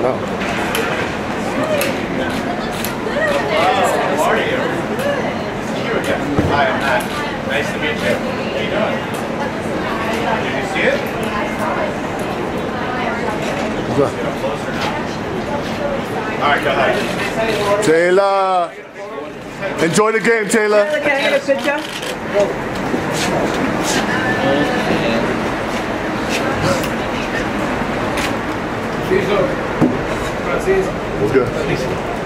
coming out. How are you? Hi, I'm Matt. Nice to meet you. How you doing? Did you see it? What's Get up closer now. All right, go ahead. Taylor! Enjoy the game, Taylor. Taylor, can I get a picture? What's good?